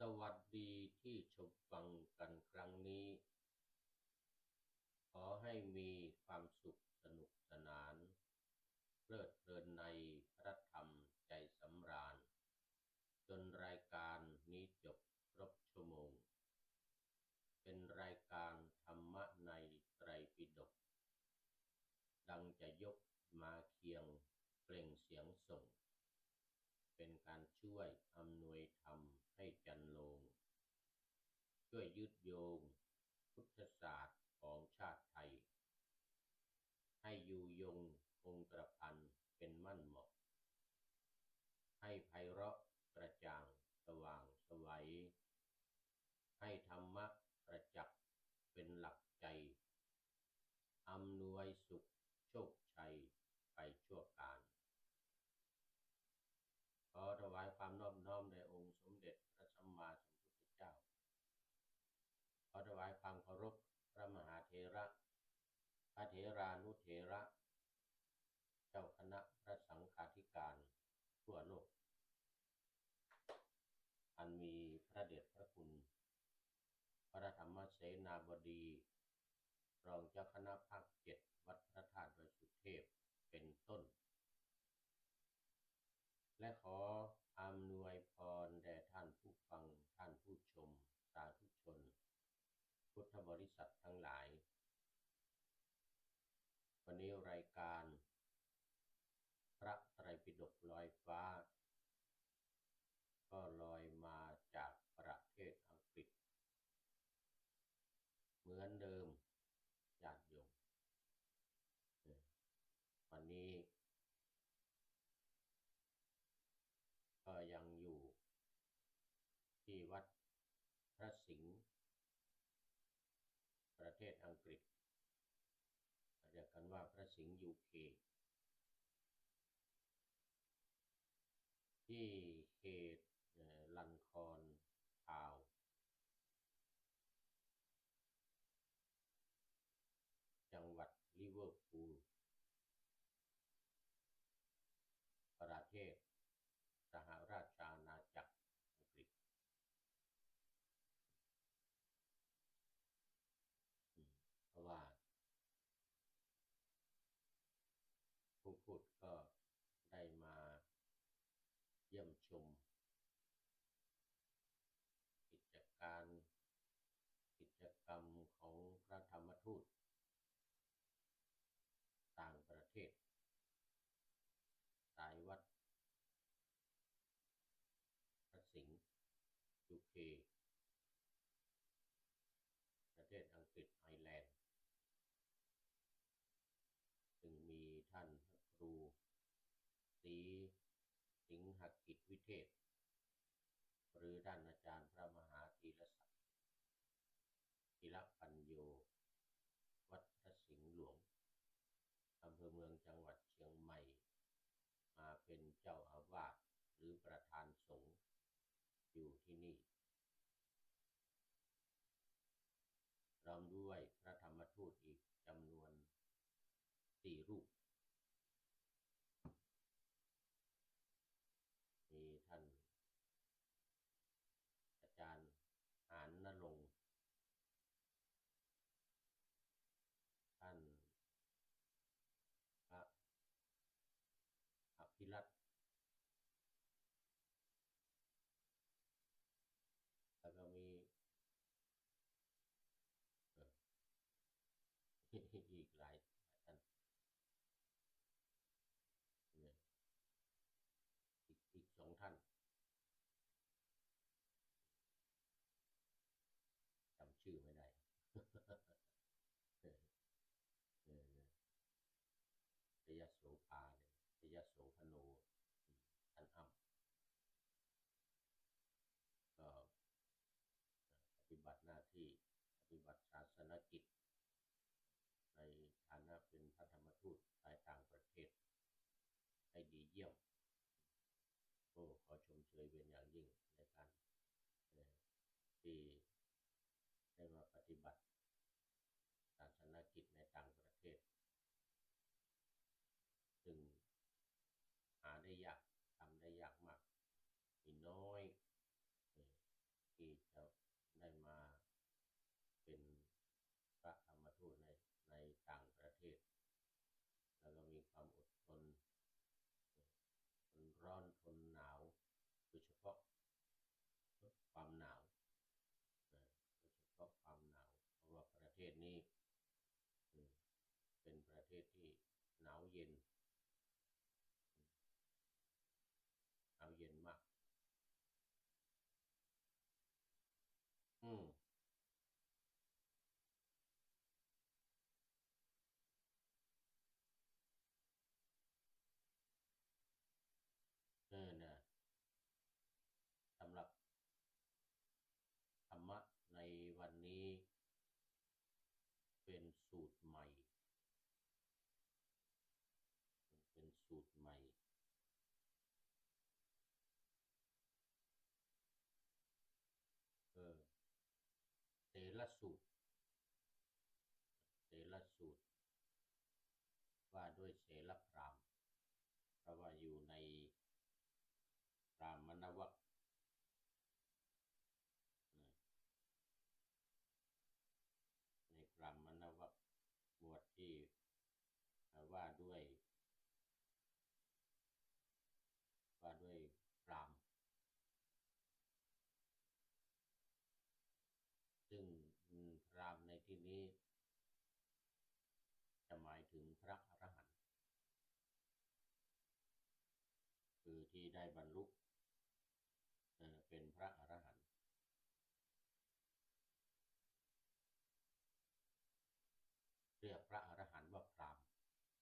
วัสดีที่ชมฟังกันครั้งนี้ขอให้มีความสุขสนุกสนานเพลิดเพลินในพระธรรมใจสำราญจนรายการนี้จบครบชั่วโมงเป็นรายการธรรมะในไตรปิฎกดังจะยกมาเคียงเปล่งเสียงส่งเป็นการช่วยอำนวยธรรมให้จันโลงช่วยยึดโยงพุทธศาสตร์ของชาติไทยให้อยู่ยงคงกระพันเป็นมั่นเหมาะให้ไพเราะกระจ่างสว่างไสวให้ธรรมะประจักษ์เป็นหลักใจอำนวยสุขโชคชัยไปชั่วกาลขอถวายความนอบน้อมแด่องค์สมเด็จพระสัมมาสัมพุทธเจ้าขอถวายความเคารพพระมหาเถระพระเถรานุเถระเจ้าคณะพระสังฆาธิการทั่วโลกอันมีพระเดชพระคุณพระธรรมเสนาบดีรองเจ้าคณะภาค7วัดพระธาตุดอยสุเทพเป็นต้นและขออำนวยพรแด่ท่านผู้ฟังท่านผู้ชมสาธุชนพุทธบริษัททั้งหลายวันนี้รายการพระไตรปิฎกลอยฟ้าก็ลอยมาจากประเทศอังกฤษเหมือนเดิมญาติโยมวันนี้ก็ยังอยู่ที่วัดพระสิงห์ประเทศอังกฤษเรียกกันว่าพระสิงห์ UK ที่เขตลันคอนทาวน์จังหวัดลิเวอร์พูลประเทศสหราชอาณาจักรอังกฤษเพราะว่าผู้พูดก็ได้มาเยี่ยมชมกิจการกิจกรรมของพระธรรมทูตต่างประเทศสายวัดพระสิงห์ UK ประเทศอังกฤษไอร์แลนด์ซึ่งมีท่านพระครูศรีสิงหกิจวิเทศหรือท่านอาจารย์พระมหาธีรศักดิ์ธีรปัญโยวัดพระสิงห์หลวงอำเภอเมืองจังหวัดเชียงใหม่มาเป็นเจ้าอาวาสหรือประธานสงฆ์อยู่ที่นี่พร้อมด้วยพระธรรมทูตอีกจำนวน4 รูปมีท่านอาจารย์หานณรงค์ท่านพระอภิรัตน์แล้วก็มีอีกหลายท่านอีก2 ท่านจำชื่อไม่ได้ชยโสภาเนี่ยชยโสพโนท่านอ้ำก็ปฏิบัติหน้าที่ปฏิบัติศาสนกิจในฐานะเป็นพระธรรมทูตไปต่างประเทศให้ดีเยี่ยมขอชมเชยเป็นอย่างยิ่งในการที่ได้มาปฏิบัติศาสนกิจในต่างประเทศซึ่งหาได้ยากทำได้ยากมากมีน้อยที่เย็นหนาวเย็นมากอืมเนี่ยสำหรับธรรมะในวันนี้เป็นสูตรใหม่เป็นสูตรใหม่เออเสรสูตรเสรสูตรว่าด้วยเสรพราหมณ์เพราะว่าอยู่ในพราหมณวรรคในพราหมณวรรคหมวดที่ว่าด้วยพราหมณ์ซึ่งพราหมณ์ในที่นี้จะหมายถึงพระอรหันต์คือที่ได้บรรลุเป็นพระอรหันต์เรียกพระอรหันต์ว่าพราหมณ์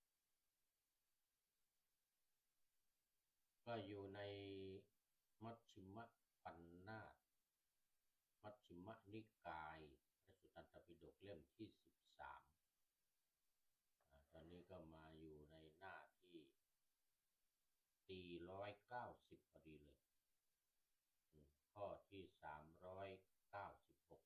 ก็อยู่ในมัชฌิมปัญนาตมัชฌิมนิกายพระสุตตันตปิฎกเล่มที่13ตอนนี้ก็มาอยู่ในหน้าที่490พอดีเลยข้อที่396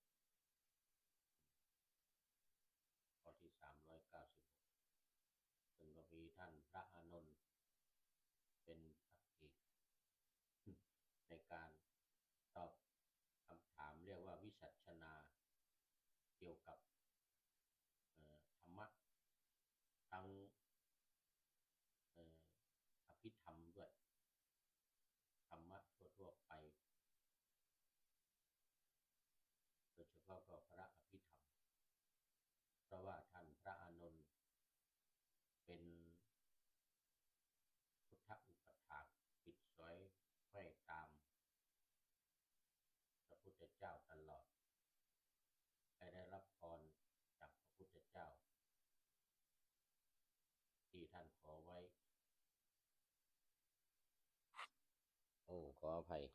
ข้อที่396ซึ่งก็มีท่านพระอานนท์เป็นพระเอกในการตอบคำถามเรียกว่าวิสัชนาเกี่ยวกับธรรมะทั้งอภิธรรมด้วยธรรมะทั่วๆไปโดยเฉพาะก็พระอภิธรรมเพราะว่าท่านพระอานนท์เป็นพุทธอุปถากติดสอยห้อยตามพระพุทธเจ้าตลอดได้รับพรจากพระพุทธเจ้าที่ท่านขอไว้โอ้ขออภัย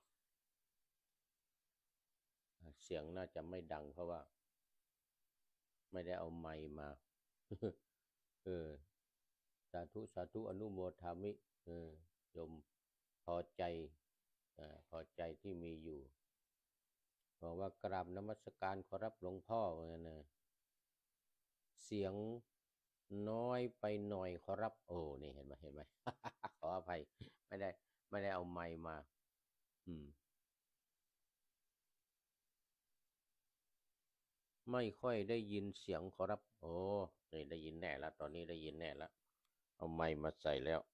เสียงน่าจะไม่ดังเพราะว่าไม่ได้เอาไมค์มาเออสาธุสาธุอนุโมทามิโยมพอใจพอใจที่มีอยู่บอกว่ากราบนมัสการขอรับหลวงพ่อเหมือนกันนะเสียงน้อยไปหน่อยขอรับโอ้นี่เห็นไหมเห็นไหม ขออภัยไม่ได้ไม่ได้เอาไมค์มาอืมไม่ค่อยได้ยินเสียงขอรับโอ้นี่ได้ยินแน่แล้วตอนนี้ได้ยินแน่แล้วเอาไมค์มาใส่แล้ว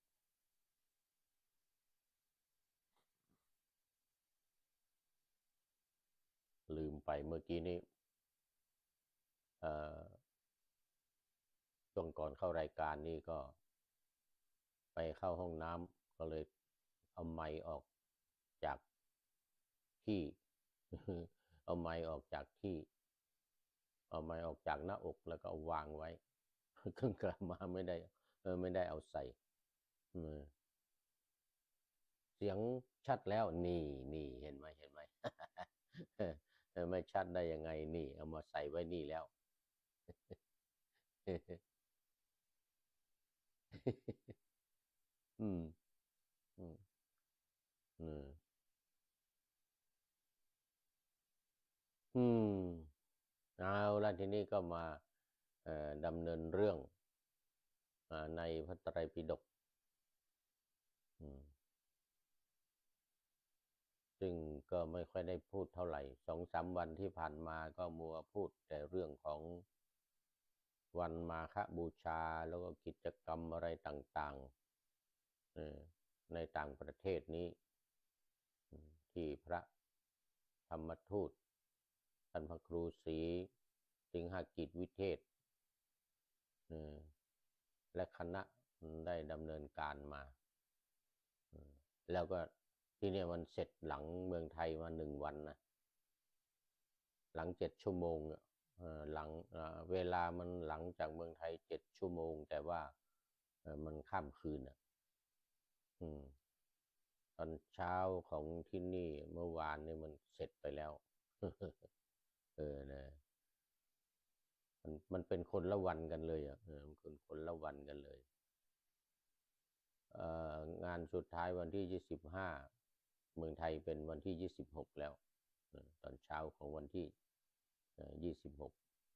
ลืมไปเมื่อกี้นี้เอ่อช่วงก่อนเข้ารายการนี่ก็ไปเข้าห้องน้ำก็เลยเอาไมค์ออกจากที่เอาไมค์ออกจากที่เอาไมค์ออกจากหน้าอกแล้วก็เอาวางไว้เครื่องกลับมาไม่ได้ไม่ได้เอาใส่เสียงชัดแล้วนี่นี่เห็นไหมเห็นไหมไม่ชัดได้ยังไงนี่เอามาใส่ไว้นี่แล้วอืมอืมอืมอืมเอาละทีนี้ก็มาดำเนินเรื่องในพระไตรปิฎกอืมซึ่งก็ไม่ค่อยได้พูดเท่าไหร่2-3 วันที่ผ่านมาก็มัวพูดแต่เรื่องของวันมาฆบูชาแล้วก็กิจกรรมอะไรต่างๆในต่างประเทศนี้ที่พระธรรมทูตท่านพระครูศรีสิงหกิจวิเทศและคณะได้ดำเนินการมาแล้วก็ที่เนี่ยมันเสร็จหลังเมืองไทยมา1 วันนะหลัง7 ชั่วโมงหลังเวลามันหลังจากเมืองไทย7 ชั่วโมงแต่ว่ามันข้ามคืนอืมตอนเช้าของที่นี่เมื่อวานเนี่ยมันเสร็จไปแล้วนะมันเป็นคนละวันกันเลยมันคนละวันกันเลยงานสุดท้ายวันที่25เมืองไทยเป็นวันที่26แล้วตอนเช้าของวันที่26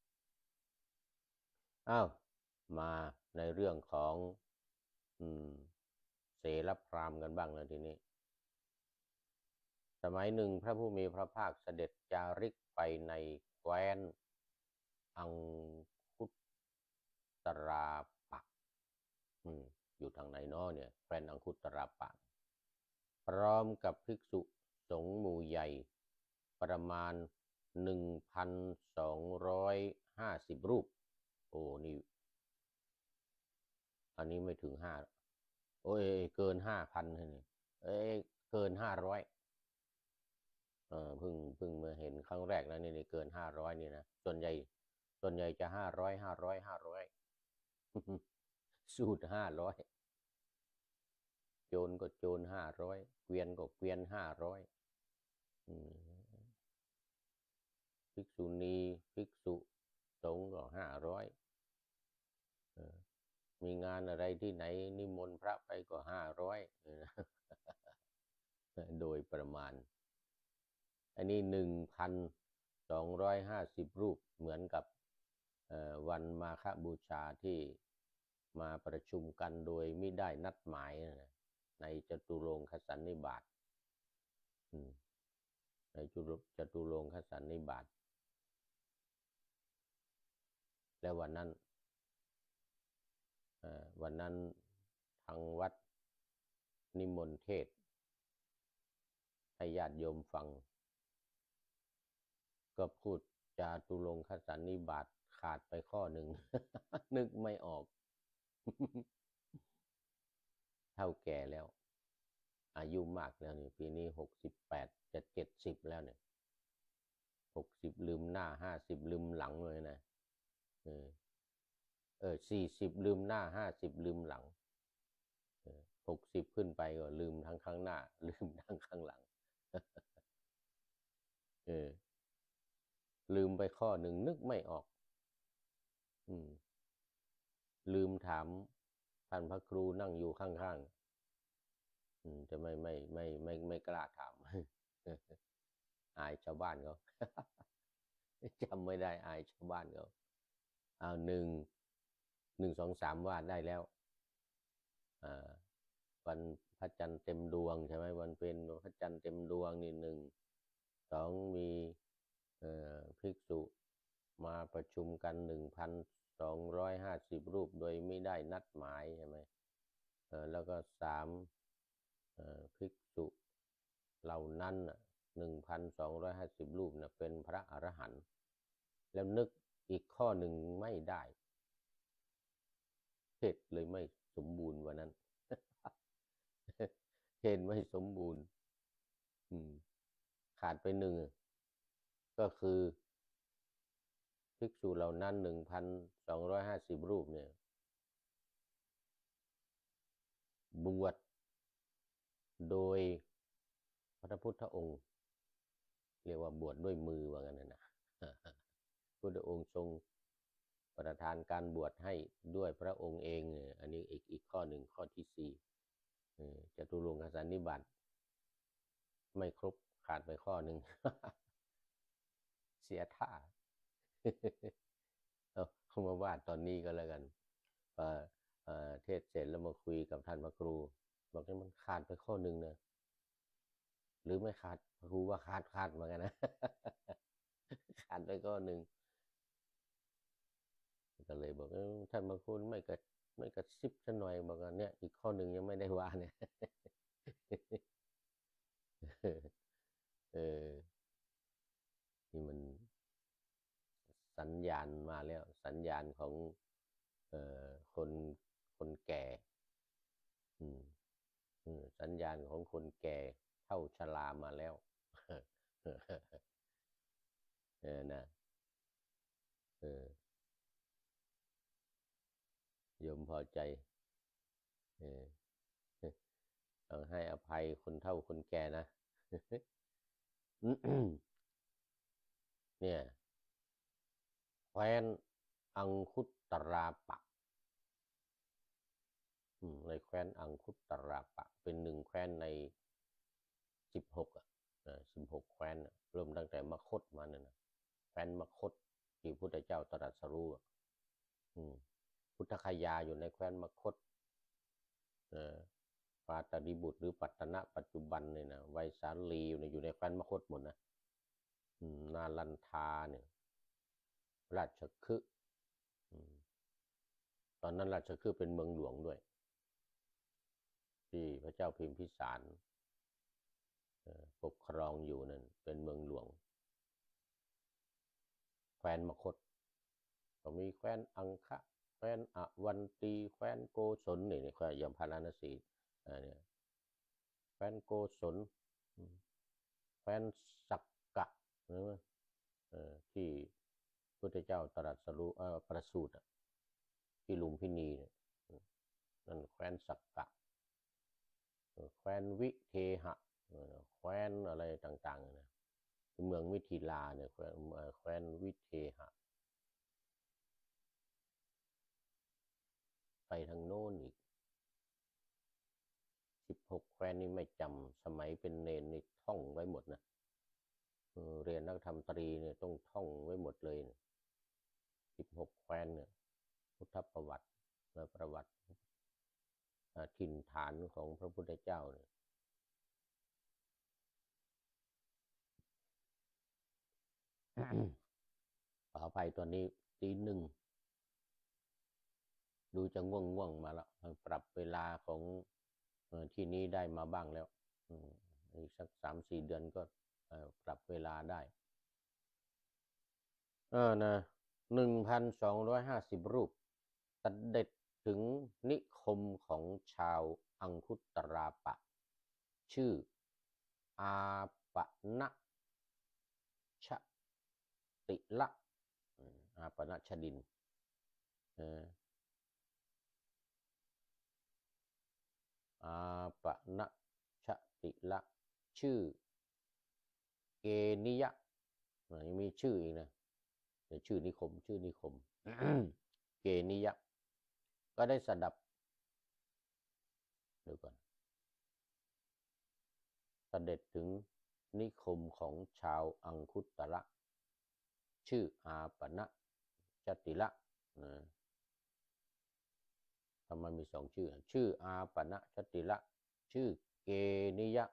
อ้าวมาในเรื่องของอืมเสรพราหมณ์กันบ้างแล้วทีนี้สมัยหนึ่งพระผู้มีพระภาคเสด็จจาริกไปในแคว้นอังคุตราปะอยู่ทางไหนเนาะเนี่ยแคว้นอังคุตราปะพร้อมกับภิกษุสงฆ์หมู่ใหญ่ประมาณ1,250 รูปโอ้นี่อันนี้ไม่ถึง5โอ้ยเกิน5,000เลยเอ้ยเกิน500เพิ่งมาเห็นครั้งแรกแล้วนี่เกิน500นี่นะส่วนใหญ่จะ500 500 500สูตร500โจรก็โจร500เกวียนก็เกวียน500ภิกษุณีภิกษุสงฆ์ก็500มีงานอะไรที่ไหนนิมนต์พระไปก็500โดยประมาณอันนี้1,250 รูปเหมือนกับวันมาฆบูชาที่มาประชุมกันโดยไม่ได้นัดหมายในจตุรงคสันนิบาตในจตุรงคสันนิบาตและวันนั้นทางวัดนิมนต์เทศให้ญาติโยมฟังก็พูดจาตุรงคสันนิบาตขาดไปข้อหนึ่ง นึกไม่ออกเท่าแก่แล้วอายุมากแล้วนี่ปีนี้68จะ70แล้วเนี่ย60ลืมหน้า50ลืมหลังเลยนะ40ลืมหน้า50ลืมหลัง60ขึ้นไปก็ลืมทั้งข้างหน้าลืมทั้งข้างหลังลืมไปข้อหนึ่งนึกไม่ออกลืมถามท่านพระครูนั่งอยู่ข้างๆจะไม่กล้าถามอายชาวบ้านเขาจำไม่ได้อายชาวบ้านเขาเอา1 2 3ว่าได้แล้ววันพระจันทร์เต็มดวงใช่ไหมวันเป็นพระจันทร์เต็มดวงนี่1 2มีภิกษุมาประชุมกัน1,250 รูปโดยไม่ได้นัดหมายใช่ไหมแล้วก็3ภิกษุเหล่านั้น1,250 รูปเป็นพระอรหันต์แล้วนึกอีกข้อหนึ่งไม่ได้เทศเลยไม่สมบูรณ์วันนั้นเทศไม่สมบูรณ์ขาดไป1ก็คือภิกษุเหล่านั้น1,250 รูปเนี่ยบวชโดยพระพุทธองค์เรียกว่าบวชด้วยมือว่างั้นนะพุทธองค์ทรงประทานการบวชให้ด้วยพระองค์เองอันนี้อีกข้อหนึ่งข้อที่4จตุรงคสันนิบาตไม่ครบขาดไปข้อหนึ่งเสียท่าเอามาว่าตอนนี้ก็แล้วกันเทศเสร็จแล้วมาคุยกับท่านพระครูบอกว่ามันขาดไปข้อหนึ่งนะหรือไม่ขาดพระครูว่าขาดเหมือนกันนะขาดไปข้อหนึ่งก็เลยบอกท่านพระครูไม่กระซิบซะหน่อยบอกว่าเนี่ยอีกข้อหนึ่งยังไม่ได้ว่าเนี่ยนี่มันสัญญาณมาแล้วสัญญาณของคนคนแก่สัญญาณของคนแก่เท่าชรามาแล้วนะโยมพอใจต้องให้อภัยคนเฒ่าคนแก่นะเนี่ยแคว้นอังคุตราปะในแคว้นอังคุตราปะเป็นหนึ่งแคว้นใน1616แคว้นเริ่มตั้งแต่มคธมาเนี่ยนะแคว้นมคธที่พุทธเจ้าตรัสรู้พุทธคยาอยู่ในแคว้นมคธปาตดิบุตรหรือปัตตนะปัจจุบันเนี่ยนะไวสาลีอยู่ในแคว้นมคธหมดนะนาลันทาเนี่ยราชคฤห์ตอนนั้นราชคฤห์เป็นเมืองหลวงด้วยที่พระเจ้าพิมพิสารปกครองอยู่นั่นเป็นเมืองหลวงแคว้นมคธก็มีแคว้นอังคะแคว้นอวันตีแคว้นโกศลนี่แคว้นยมพาราณสีเนี่ยแคว้นโกศลแคว้นสักกะที่พุทธเจ้าตรัสรู้ประสูติที่ลุมพินีเนี่ยนั่นแคว้นสักกะแคว้นวิเทหะแคว้นอะไรต่างๆนะเมืองมิถิลาเนี่ยแคว้นวิเทหะไปทางโน้นอีก16แคว้นนี่ไม่จำสมัยเป็นเนนนี่ท่องไว้หมดนะเรียนนักธรรมตรีเนี่ยต้องท่องไว้หมดเลย16แคว้นเนี่ยพุทธประวัติและประวัติถิ่นฐานของพระพุทธเจ้าเนี่ยขออภัยตอนนี้ตี 1ดูจะง่วงมาแล้วปรับเวลาของที่นี้ได้มาบ้างแล้วอีกสัก3-4 เดือนก็ปรับเวลาได้นะ1,250 รูปเสด็จถึงนิคมของชาวอังคุตราปะชื่ออาปณชติละอาปณชดินอาปณชติละชื่อเกนิยะยังมีชื่ออีกนะชื่อนิคมเกนิยะก็ได้สดับเดี๋ยวก่อนเสด็จถึงนิคมของชาวอังคุตระชื่ออาปณชติละทำไมมี2 ชื่อชื่ออาปณชติละชื่อเกนิยะ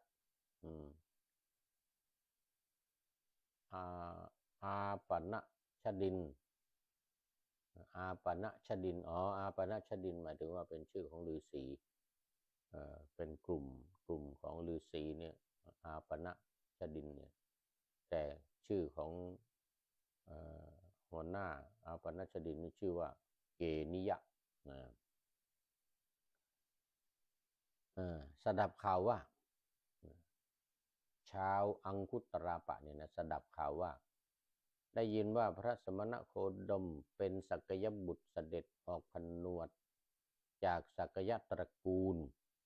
อาปณชดินอาปณชดินอาปณชดินหมายถึงว่าเป็นชื่อของฤาษีเป็นกลุ่มของฤาษีเนี่ยอาปณชดินเนี่ยแต่ชื่อของหัวหน้าอาปณชดินนี่ชื่อว่าเกนิยะสดับข่าวว่าชาวอังคุตราปะเนี่ยนะสดับข่าวว่าได้ยินว่าพระสมณโคดมเป็นสักยบุตรเสด็จออกผนวดจากสักยตระกูล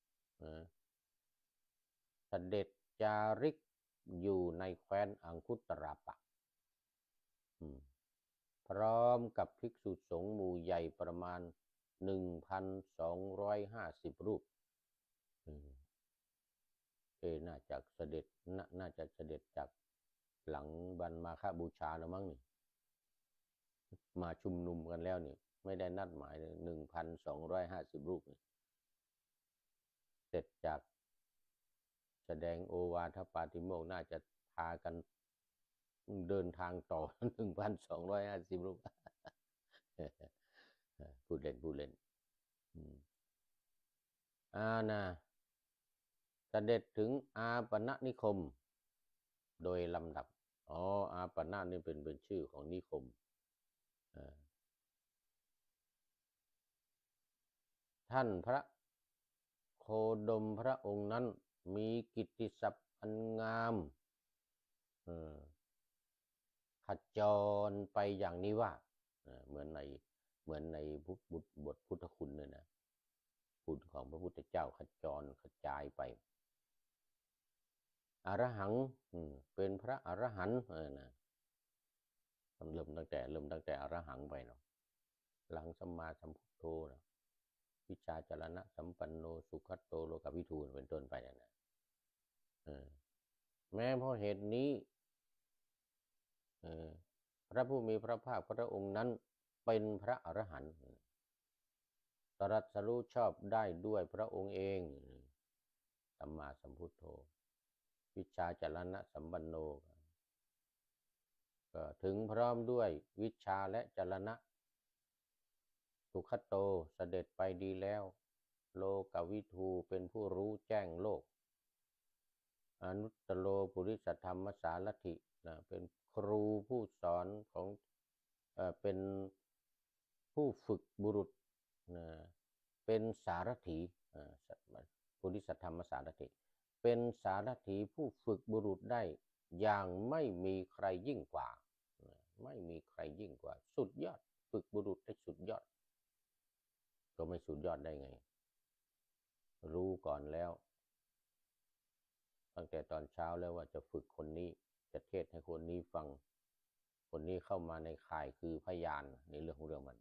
เสด็จจาริกอยู่ในแคว้นอังคุตราปะพร้อมกับภิกษุสงฆ์หมู่ใหญ่ประมาณ1,250 รูปน่าจะเสด็จจากหลังวันมาฆบูชาแล้วมั้งนี่มาชุมนุมกันแล้วนี่ไม่ได้นัดหมายเลย1,250 รูปนี่เสร็จจากแสดงโอวาทปาติโมกข์น่าจะพากันเดินทางต่อ 1,250 รูปพูดเล่นนะเสด็จถึงอาปณนิคมโดยลำดับอาปณะนี่เป็นชื่อของนิคมท่านพระโคโคดมพระองค์นั้นมีกิตติศัพท์อันงามขจรไปอย่างนี้ว่าเหมือนในบทพุทธคุณเลยนะคุณของพระพุทธเจ้าขจรขจายไปอรหังเป็นพระอรหันต์นะเริ่มตั้งแต่อรหังไปเนาะหลังสัมมาสัมพุทโธนะวิชาจรณะสัมปันโนสุขโตโลกวิทูนเป็นต้นไปนะแม้เพราะเหตุนี้พระผู้มีพระภาคพระองค์นั้นเป็นพระอรหันต์ตรัสรู้ชอบได้ด้วยพระองค์เองสัมมาสัมพุทโธวิชาจรณะสัมปันโนก็ถึงพร้อมด้วยวิชาและจรณะสุขโตเสด็จไปดีแล้วโลกวิทูเป็นผู้รู้แจ้งโลกอนุตตโรปุริสธรรมสารถิเป็นครูผู้สอนของเป็นผู้ฝึกบุรุษเป็นสารถีปุริสธรรมสารถิเป็นสารถีผู้ฝึกบุรุษได้อย่างไม่มีใครยิ่งกว่าไม่มีใครยิ่งกว่าสุดยอดฝึกบุรุษได้สุดยอดก็ไม่สุดยอดได้ไงรู้ก่อนแล้วตั้งแต่ตอนเช้าแล้วว่าจะฝึกคนนี้จะเทศให้คนนี้ฟังคนนี้เข้ามาในข่ายคือพยานในเรื่องของเรื่องมัน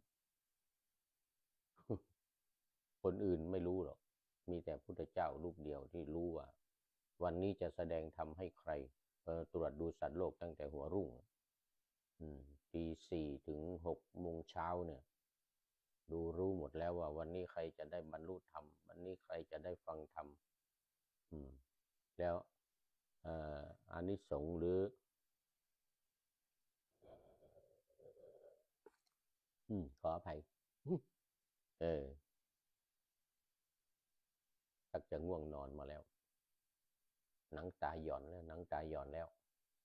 คนอื่นไม่รู้หรอกมีแต่พุทธเจ้ารูปเดียวที่รู้ว่าวันนี้จะแสดงธรรมให้ใครตรวจดูสัตว์โลกตั้งแต่หัวรุ่งตี4 ถึง 6 โมงเช้าเนี่ยรู้หมดแล้วว่าวันนี้ใครจะได้บรรลุธรรมวันนี้ใครจะได้ฟังธรรมแล้วอานิสงส์หรือขออภัยชักจะง่วงนอนมาแล้วหนังตาหย่อนแล้วหนังตาหย่อนแล้ว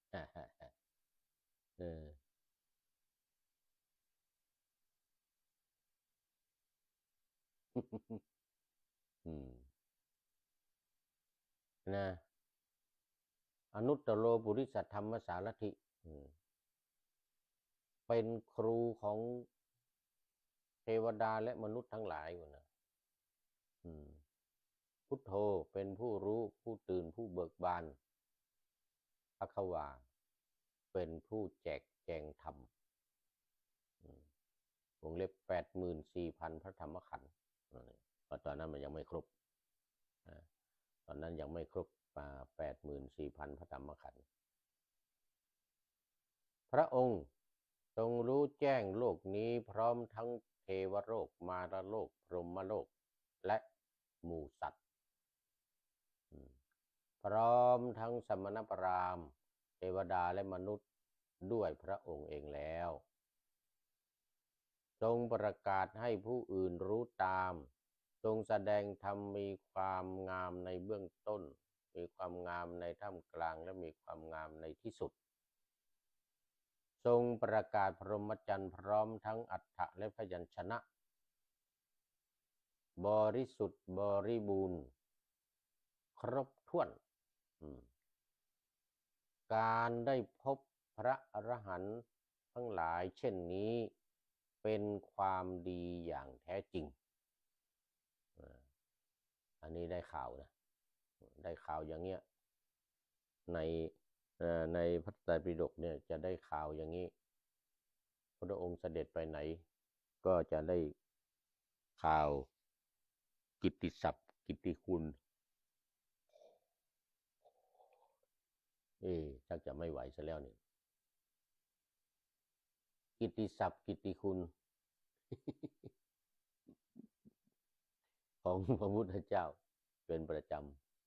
นะอนุตตโรปุริสธรรมสารถิเป็นครูของเทวดาและมนุษย์ทั้งหลายนะพุทโธเป็นผู้รู้ผู้ตื่นผู้เบิกบานภควาเป็นผู้แจกแจงธรรมวงเล็บ84,000พระธรรมขันธ์เพราะตอนนั้นมันยังไม่ครบตอนนั้นยังไม่ครบ84,000พระธรรมขันธ์พระองค์ทรงรู้แจ้งโลกนี้พร้อมทั้งเทวโลกมารโลกพรหมโลกและหมู่สัตว์พร้อมทั้งสมณพราหมณ์เทวดาและมนุษย์ด้วยพระองค์เองแล้วทรงประกาศให้ผู้อื่นรู้ตามทรงแสดงธรรมมีความงามในเบื้องต้นมีความงามในท่ามกลางและมีความงามในที่สุดทรงประกาศพรหมจรรย์พร้อมทั้งอรรถะและพยัญชนะบริสุทธิ์บริบูรณ์ครบถ้วนการได้พบพระอรหันต์ทั้งหลายเช่นนี้เป็นความดีอย่างแท้จริงอันนี้ได้ข่าวนะได้ข่าวอย่างเงี้ยในพระไตรปิฎกเนี่ยจะได้ข่าวอย่างนี้พระองค์เสด็จไปไหนก็จะได้ข่าวกิตติศัพท์กิตติคุณชักจะไม่ไหวซะแล้วนี่กิตติศัพท์กิตติคุณของพระพุทธเจ้าเป็นประจำ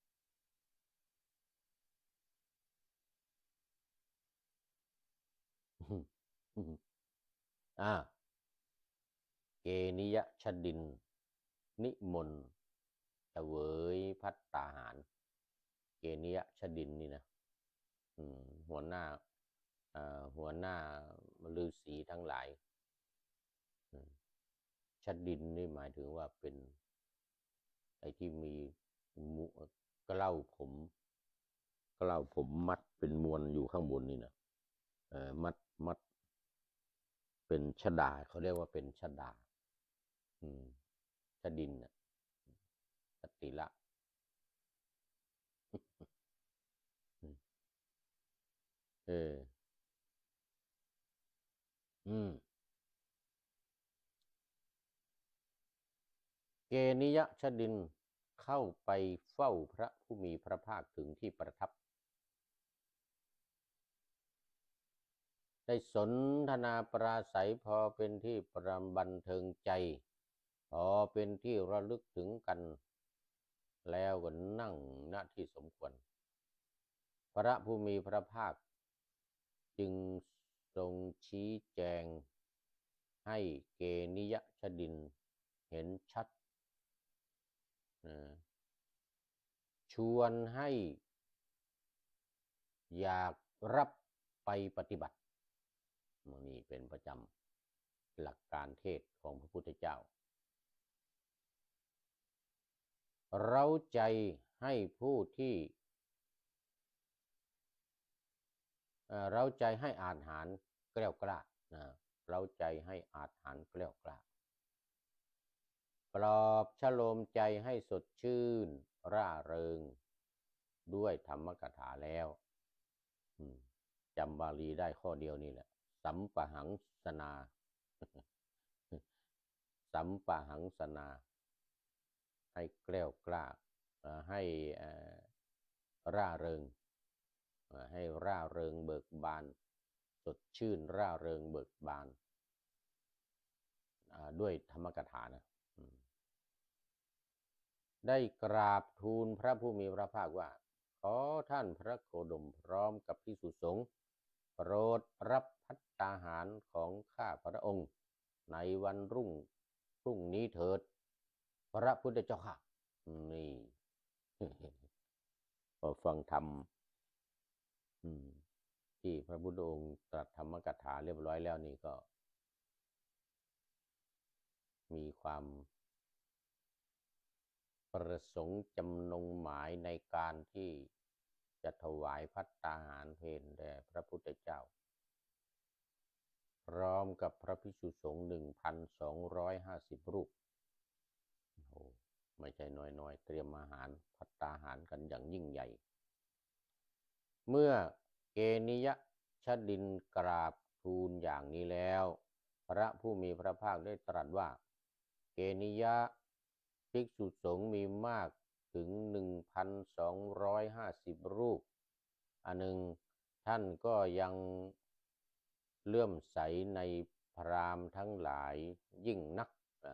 เกนิยชดินนิมนต์เสวยภัตตาหารเกนิยชดินนี่นะหัวหน้าฤาษีทั้งหลายชดินนี่หมายถึงว่าเป็นไอ้ที่มีมุเกล้าผมมัดเป็นมวลอยู่ข้างบนนี่นะมัดเป็นชฎาเขาเรียกว่าเป็นชฎาอืมชดินน่ะสติละอืมเอออืมเกนิยชดินเข้าไปเฝ้าพระผู้มีพระภาคถึงที่ประทับได้สนทนาปราศัยพอเป็นที่ประบันเทิงใจพอเป็นที่ระลึกถึงกันแล้วก็นั่งณที่สมควรพระผู้มีพระภาคจึงทรงชี้แจงให้เกนิยชดินเห็นชัดชวนให้อยากรับไปปฏิบัตินี่เป็นประจำหลักการเทศของพระพุทธเจ้าเร้าใจให้ผู้ที่เร้าใจให้อาหารแกล้วกล้าเร้าใจให้อาหารแกล้วกล้าปลอบฉโลมใจให้สดชื่นร่าเริงด้วยธรรมกถาแล้วจำบาลีได้ข้อเดียวนี่แหละสัมปหังสนาสัมปหังสนาให้แกล้วกล้าให้ร่าเริงให้ร่าเริงเบิกบานสดชื่นร่าเริงเบิกบานด้วยธรรมกถานะได้กราบทูลพระผู้มีพระภาคว่าขอท่านพระโคดมพร้อมกับภิกษุสงฆ์โปรดรับภัตตาหารของข้าพระองค์ในวันรุ่งนี้เถิดพระพุทธเจ้าค่ะนี่พอฟังธรรมที่พระพุทธองค์ตรัสธรรมกถาเรียบร้อยแล้วนี่ก็มีความประสงค์จำนงหมายในการที่จะถวายภัตตาหารเพลแด่พระพุทธเจ้าพร้อมกับพระภิกษุสงฆ์1,250 รูปโอ้ไม่ใช่น้อยๆเตรียมอาหารภัตตาหารกันอย่างยิ่งใหญ่เมื่อเกนิยชดินกราบทูลอย่างนี้แล้วพระผู้มีพระภาคได้ตรัสว่าเกนิยะภิกษุสงฆ์มีมากถึง1,250 รูปอันหนึ่งท่านก็ยังเลื่อมใสในพราหมณ์ทั้งหลายยิ่งนัก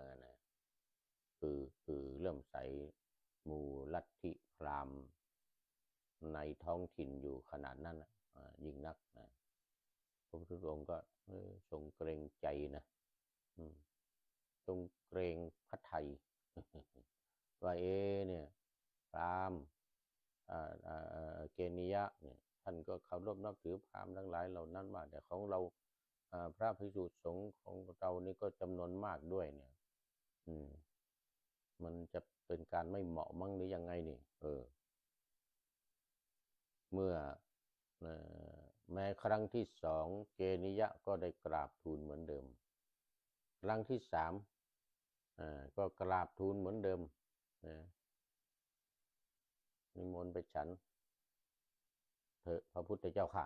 คือเลื่อมใสหมู่ลัทธิพราหมณ์ในท้องถิ่นอยู่ขนาดนั้นยิ่งนักพระพุทธองค์ก็ทรงเกรงใจนะทรงเกรงพระไทยว่าเนี่ยพราหมณ์เกนิยะเนี่ยท่านก็เคารพนับถือพราหมณ์ทั้งหลายเหล่านั้นว่าแต่ของเราพระภิกษุสงฆ์ของเรานี่ก็จำนวนมากด้วยเนี่ยมันจะเป็นการไม่เหมาะมั้งหรือยังไงนี่เมื่อแม้ครั้งที่สองเกนิยะก็ได้กราบทูลเหมือนเดิมครั้งที่สามก็กราบทูลเหมือนเดิมนิมนต์ไปฉันเถอะพระพุทธเจ้าค่ะ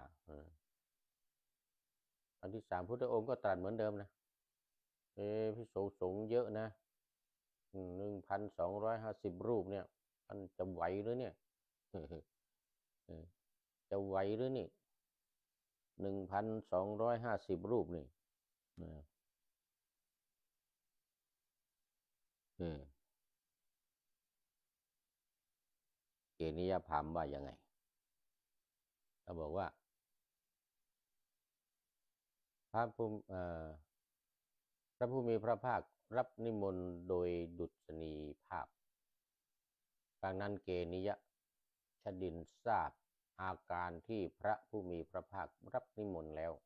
ครั้งที่สามพุทธองค์ก็ตรัสเหมือนเดิมนะภิกษุสงฆ์เยอะนะ1,250 รูปเนี่ยมันจะไหวหรือเนี่ยจะไหวหรือนี่1,250 รูปนี่เกนิยพราหมณ์ว่ายังไงเขาบอกว่าพระผู้มีพระภาครับนิมนต์โดยดุษณีภาพดังนั้นเกนิยชดินทราบอาการที่พระผู้มีพระภาครับนิมนต์แล้ว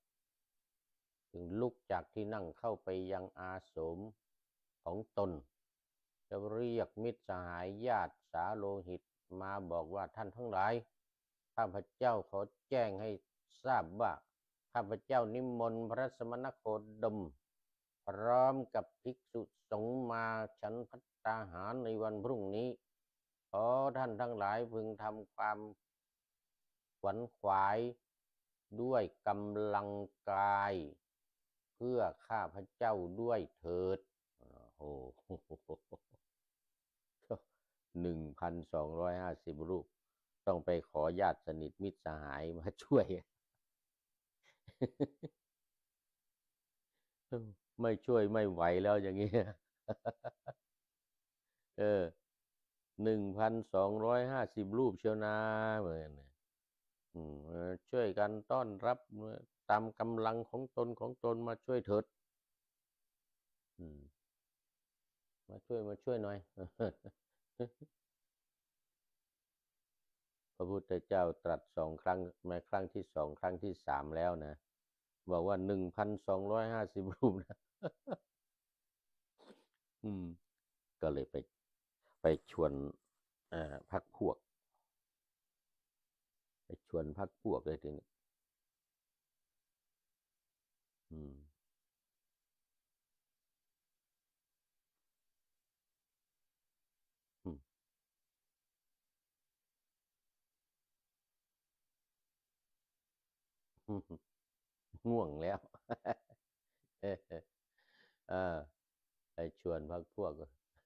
จึงลุกจากที่นั่งเข้าไปยังอาสมของตนจะเรียกมิตรสหายญาติสาโลหิตมาบอกว่าท่านทั้งหลายข้าพเจ้าขอแจ้งให้ทราบว่าข้าพเจ้านิมนต์พระสมณโคดมพร้อมกับภิกษุสงฆ์มาฉันภัตตาหารในวันพรุ่งนี้ขอท่านทั้งหลายพึงทำความขวนขวายด้วยกำลังกายเพื่อข้าพเจ้าด้วยเถิดโอ้โห1,250 รูปต้องไปขอญาติสนิทมิตรสหายมาช่วย ไม่ช่วยไม่ไหวแล้วอย่างเงี้ยเออ1,250 รูปเชียวนะเหมือนช่วยกันต้อนรับตามกำลังของตนมาช่วยเถิดอืมมาช่วยหน่อยพระพุทธเจ้าตรัส2 ครั้งมาครั้งที่2ครั้งที่3แล้วนะบอกว่า1,250 รูปนะอืมก็เลยไปชวนพรรคพวกไปชวนพรรคพวกเลยทีนี้อืมอืมอืมง่วงแล้วเออเออไปชวนพรรคพวก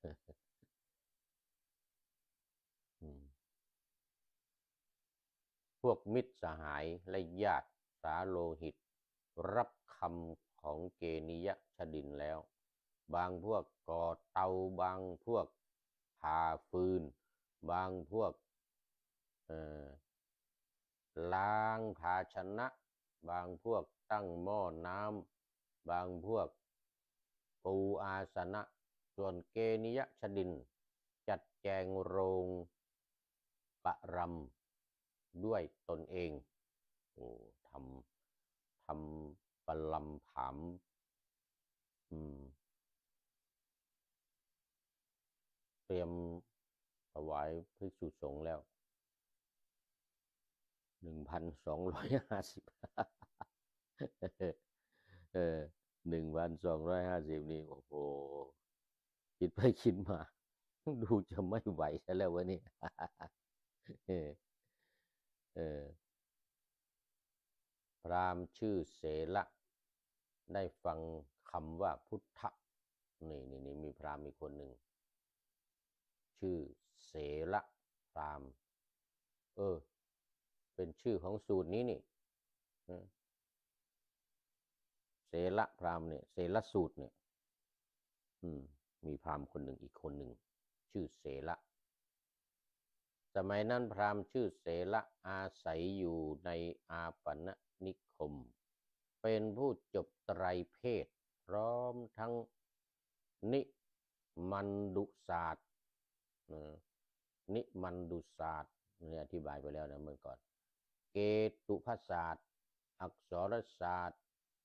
อืมพวกมิตรสหายและญาติสาโลหิตรับคำของเกนิยชดินแล้วบางพวกก่อเตาบางพวกผ่าฟืนบางพวกเอ่อล้างภาชนะบางพวกตั้งหม้อน้ำบางพวกปูอาสนะส่วนเกนิยชดินจัดแจงโรงประรำด้วยตนเองโอ้ทำประลำผามอืมเตรียมถวายภิกษุสงฆ์แล้ว1,250เออ1,250นี่โอ้โหคิดไปคิดมาดูจะไม่ไหวซะแล้ววะเนี่ยเออเออพราหมณ์ชื่อเสละได้ฟังคำว่าพุทธะนี่มีพราหมณ์อีกคนหนึ่งชื่อเสละพราหมณ์เออเป็นชื่อของสูตรนี้นี่เสละพราหมณ์เนี่ยเสละสูตรเนี่ยอืมมีพราหมณ์คนหนึ่งอีกคนหนึ่งชื่อเสละสมัยนั้นพราหมณ์ชื่อเสละอาศัยอยู่ในอาปณนิคมเป็นผู้จบไตรเพศพร้อมทั้งนิมันดุศาสตร์นิมันดุศาสตร์นี่อธิบายไปแล้วนะเมื่อก่อนเกตุภาศาสตร์อักษรศาสตร์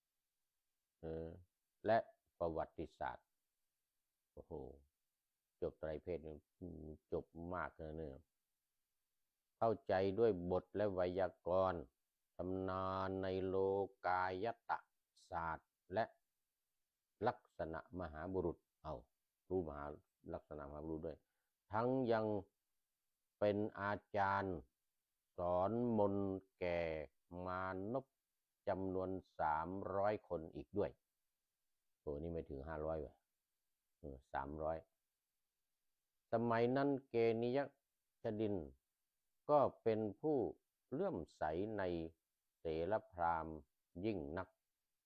และประวัติศาสตร์โอ้โหจบไตรเพศนี่จบมากเลยเนี่ยเข้าใจด้วยบทและไวยากรณ์ตำนานในโลกายตะศาสตร์และลักษณะมหาบุรุษเอารู้มหาลักษณะมหาบุรุษด้วยทั้งยังเป็นอาจารย์สอนมนต์แก่มานพจำนวน300 คนอีกด้วยโอ้นี่ไม่ถึง500ว่ะ300สมัยนั้นเกนิยชดินก็เป็นผู้เลื่อมใสในเสรพราหมณ์ยิ่งนัก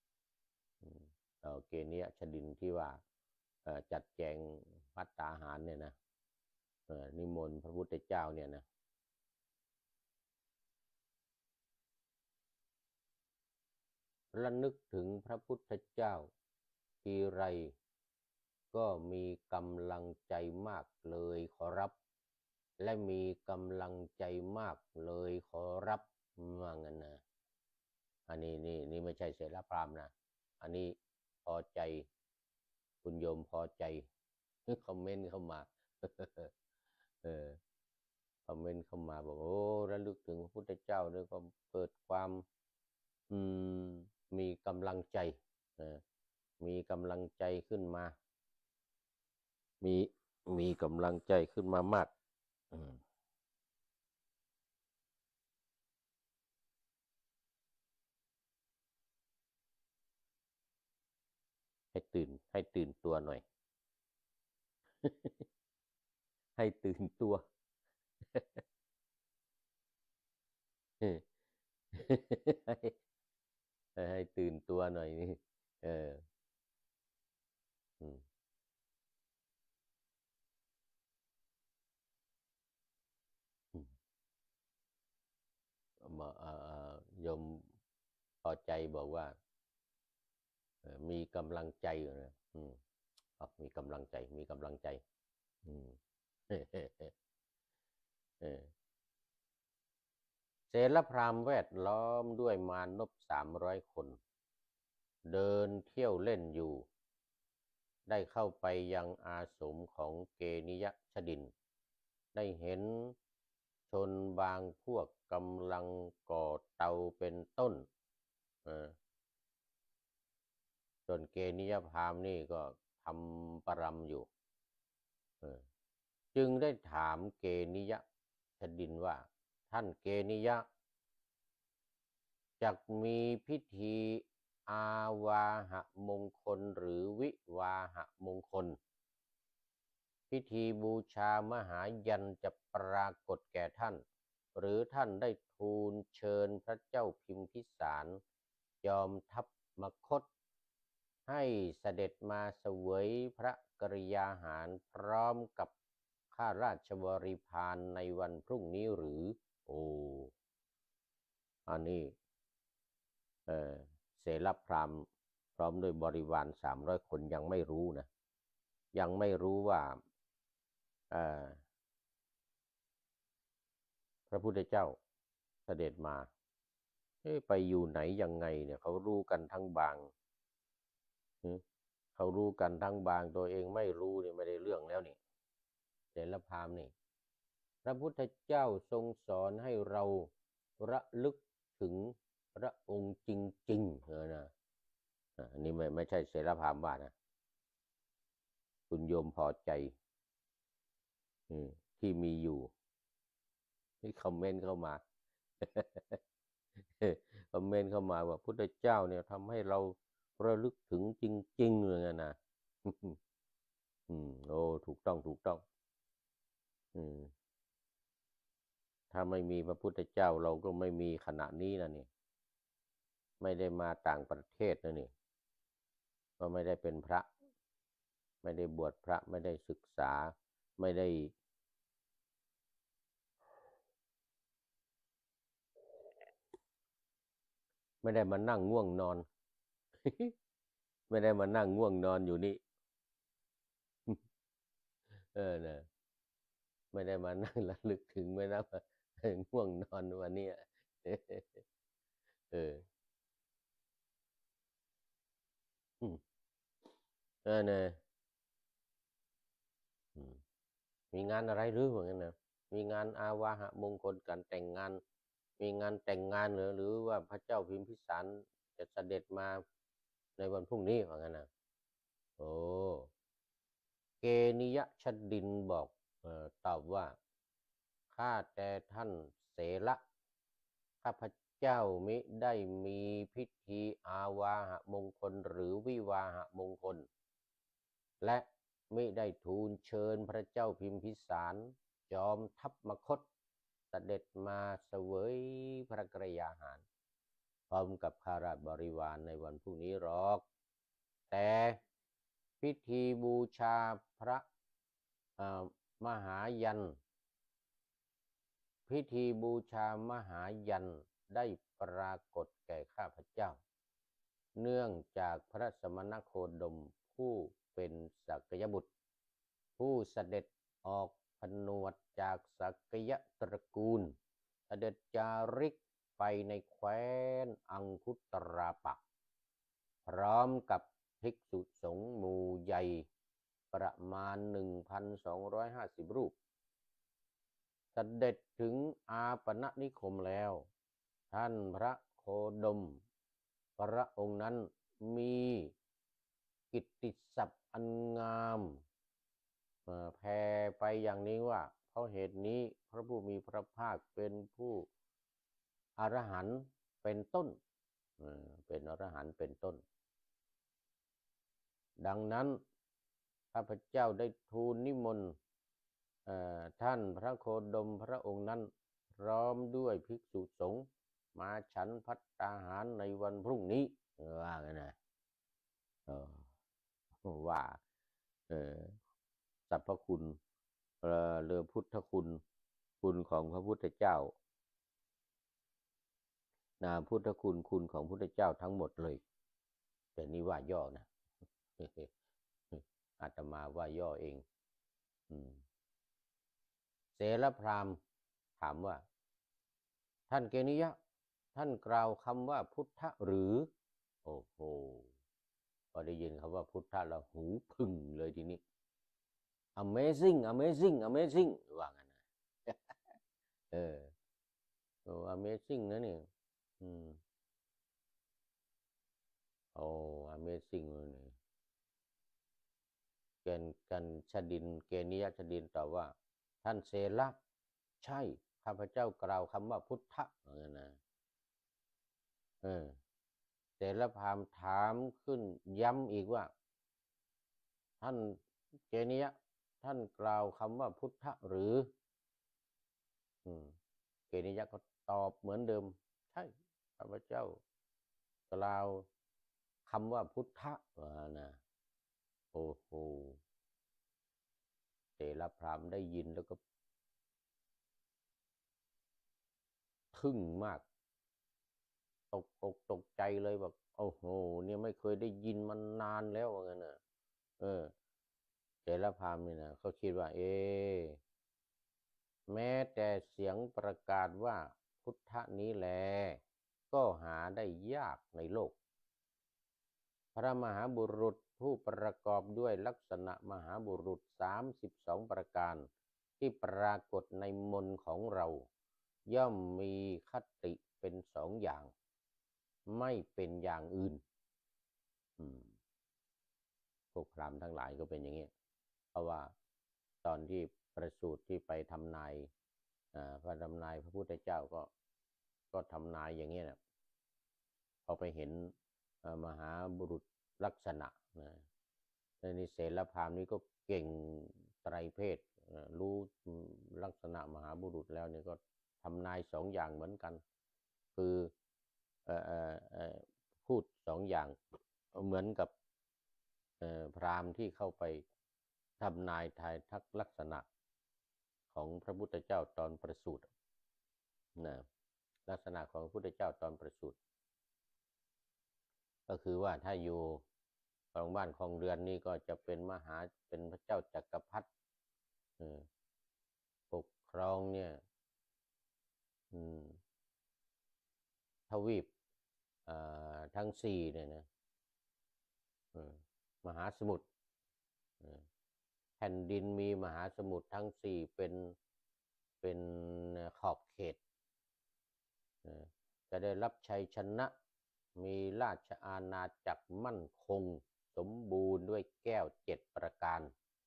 เกนิยชดินที่ว่าจัดแจงภัตตาหารเนี่ยนะนิมนต์พระพุทธเจ้าเนี่ยนะระลึกถึงพระพุทธเจ้าทีไรก็มีกำลังใจมากเลยขอรับและมีกำลังใจมากเลยขอรับว่างั้นนะอันนี้นี่ไม่ใช่เสรพราหมณ์นะอันนี้พอใจคุณโยมพอใจคอมเมนต์เข้ามาเออคอมเมนต์เข้ามาบอกโอ้ระลึกถึงพระพุทธเจ้าด้วยก็เกิดความอืมมีกำลังใจเออมีกำลังใจขึ้นมามีมีกำลังใจขึ้นมามากอืมให้ตื่นตัวหน่อยให้ตื่นตัวเออให้ตื่นตัวหน่อยนี่เอออืมอืมมาโยมพอใจบอกว่ามีกำลังใจอยู่นะมีกำลังใจมีกำลังใจอืมเออเสรพราหมณ์แวดล้อมด้วยมารพ300 คนเดินเที่ยวเล่นอยู่ได้เข้าไปยังอาสมของเกนิยชดินได้เห็นชนบางพวกกำลังก่อเตาเป็นต้นเออจนเกนิยพราหมณ์นี่ก็ทำประรำอยู่เออจึงได้ถามเกนิยชดินว่าท่านเกนิยะ จักมีพิธีอาวาหะมงคลหรือวิวาหะมงคลพิธีบูชามหายันจะปรากฏแก่ท่านหรือท่านได้ทูลเชิญพระเจ้าพิมพิสารยอมทัพมคตให้เสด็จมาเสวยพระกริยาหารพร้อมกับข้าราชบริพารในวันพรุ่งนี้หรือโอ้อันนี้ เออเสรพราหมณ์พร้อมด้วยบริวาร300 คนยังไม่รู้นะยังไม่รู้ว่าเออพระพุทธเจ้าเสด็จมาไปอยู่ไหนยังไงเนี่ยเขารู้กันทั้งบางเขารู้กันทั้งบางตัวเองไม่รู้เนี่ยไม่ได้เรื่องแล้วนี่เสรพราหมณ์นี่พระพุทธเจ้าทรงสอนให้เราระลึกถึงพระองค์จริงๆนะอันนี้ไม่ใช่เสรพราหมณ์ว่านะคุณโยมพอใจที่มีอยู่ที่คอมเมนต์เข้ามาคอมเมนต์เข้ามาว่าพุทธเจ้าเนี่ยทำให้เราระลึกถึงจริงๆเลยนะโอ้ถูกต้องถูกต้องอืมถ้าไม่มีพระพุทธเจ้าเราก็ไม่มีขณะนี้นะนี่ไม่ได้มาต่างประเทศนะนี่ก็ไม่ได้เป็นพระไม่ได้บวชพระไม่ได้ศึกษาไม่ได้ไม่ได้มานั่งง่วงนอนไม่ได้มานั่งง่วงนอนอยู่นี่นะไม่ได้มานั่งระลึกถึงไม่นะว่าง่วงนอนวันนี้เอออืมเนี่ยอืมมีงานอะไรหรือเหมือนกันนะมีงานอาวาหะมงคลการแต่งงานมีงานแต่งงานหรือว่าพระเจ้าพิมพิสารจะเสด็จมาในวันพรุ่งนี้เหมือนกันนะโอ้เกนิยชดินบอกตอบว่าข้าแต่ท่านเสละข้าพเจ้ามิได้มีพิธีอาวาหะมงคลหรือวิวาหะมงคลและมิได้ทูลเชิญพระเจ้าพิมพิสารจอมทัพมคธเสด็จมาเสวยพระกรยาหารพร้อมกับข้าราชบริวารในวันพรุ่งนี้หรอกแต่พิธีบูชาพระมหายันพิธีบูชามหายันได้ปรากฏแก่ข้าพเจ้าเนื่องจากพระสมณโคดมผู้เป็นสักยบุตรผู้เสด็จออกผนวดจากสักยตระกูลเสด็จจาริกไปในแคว้นอังคุตราปะพร้อมกับภิกษุสงฆ์หมู่ใหญ่ประมาณ 1,250 รูปเสด็จถึงอาปณนิคมแล้วท่านพระโคดมพระองค์นั้นมีกิตติศัพท์อันงามแผ่ไปอย่างนี้ว่าเพราะเหตุนี้พระผู้มีพระภาคเป็นผู้อรหันต์เป็นต้นเป็นอรหันต์เป็นต้นดังนั้นข้าพเจ้าได้ทูลนิมนต์ท่านพระโคดมพระองค์นั้นพร้อมด้วยภิกษุสงฆ์มาฉันภัตตาหารในวันพรุ่งนี้ว่าไงนะว่าสรรพคุณหรือพุทธคุณของพระพุทธเจ้าพุทธคุณของพระพุทธเจ้าทั้งหมดเลยแต่นี่ว่าย่อนะอาตมาว่าย่อเองเสรพราหมณ์ถามว่าท่านเกณิยะท่านกล่าวคำว่าพุทธหรือโอ้โหพอได้ยินคำว่าพุทธะแล้วหูพึ่งเลยทีนี้ Amazing Amazing Amazing ว่างั้นนะAmazing นะเนี่ยAmazing เลยกันชดินเกณิยชดินตอบว่าท่านเสระใช่ข้าพเจ้ากล่าวคำว่าพุทธะว่างั้นนะเสรพราหมณ์ถามขึ้นย้ำอีกว่าท่านเกณิยะท่านกล่าวคำว่าพุทธะหรือเกณิยะก็ตอบเหมือนเดิมใช่ข้าพเจ้ากล่าวคำว่าพุทธะว่านะโอ้โหเสรพราหมณ์ได้ยินแล้วก็ทึ่งมากตกอกตกใจเลยแบบโอ้โหเนี่ยไม่เคยได้ยินมันนานแล้วว่างั้นนะเสรพราหมณ์นี่นะเขาคิดว่าแม้แต่เสียงประกาศว่าพุทธะนี้แลก็หาได้ยากในโลกพระมหาบุรุษผู้ประกอบด้วยลักษณะมหาบุรุษ32ประการที่ปรากฏในมนต์ของเราย่อมมีคติเป็น2อย่างไม่เป็นอย่างอื่นพวกพราหมณ์ทั้งหลายก็เป็นอย่างนี้เพราะว่าตอนที่ประสูติที่ไปทำนายพระทำนายพระพุทธเจ้าก็ทำนายอย่างนี้นะพอไปเห็นมหาบุรุษลักษณะในนิเสรพราหมณ์นี้ก็เก่งไตรเพศรู้ลักษณะมหาบุรุษแล้วเนี่ยก็ทำนาย2อย่างเหมือนกันคือพูด2อย่างเหมือนกับพราหมณ์ที่เข้าไปทำนายทายทักลักษณะของพระพุทธเจ้าตอนประสูตินะลักษณะของพระพุทธเจ้าตอนประสูติก็คือว่าถ้าอยู่ของบ้านของเรือนนี่ก็จะเป็นเป็นพระเจ้าจักรพรรดิปกครองเนี่ยทวีปทั้ง4เนี่ยนะมหาสมุทรแผ่นดินมีมหาสมุทรทั้ง4เป็นขอบเขตจะได้รับชัยชนะมีราชอาณาจักรมั่นคงสมบูรณ์ด้วยแก้ว7ประการ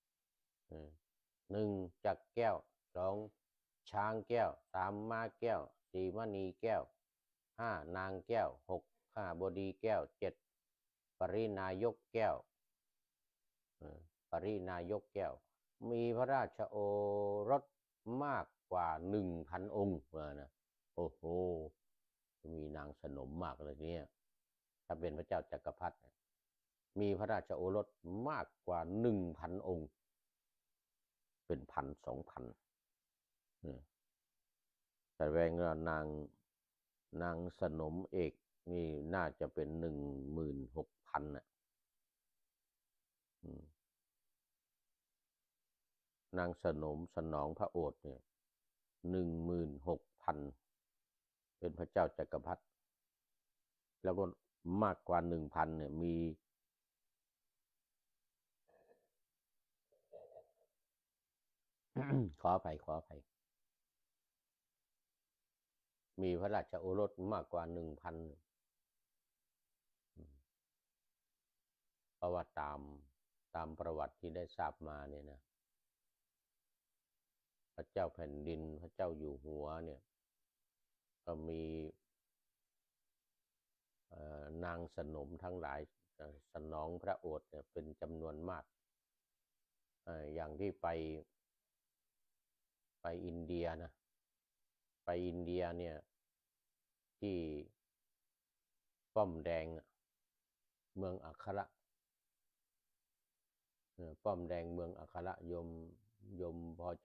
1จักรแก้ว2ช้างแก้ว3ม้าแก้ว4มณีแก้ว5นางแก้ว6ข้าบดีแก้ว7ปรินายกแก้วปรินายกแก้วมีพระราชโอรสมากกว่า 1,000 องค์นะโอ้โหมีนางสนมมากเลยเนี่ยถ้าเป็นพระเจ้าจักรพรรดิมีพระราชโอรสมากกว่า 1,000 องค์เป็น1,000-2,000แต่แวงนางสนมเอกนี่น่าจะเป็น 16,000 น่ะนางสนมสนองพระโอษฐ์เนี่ย 16,000 เป็นพระเจ้าจักรพรรดิแล้วก็มากกว่า 1,000 เนี่ยมีขออภัยมีพระราชโอรสมากกว่า1,000เพราะว่าตามประวัติที่ได้ทราบมาเนี่ยนะพระเจ้าแผ่นดินพระเจ้าอยู่หัวเนี่ยก็มีนางสนมทั้งหลายสนองพระโอษฐ์เนี่ยเป็นจำนวนมากอย่างที่ไปอินเดียนะไปอินเดียเนี่ยที่ป้อมแดงเมืองอัคระป้อมแดงเมืองอัคระยมพอใจ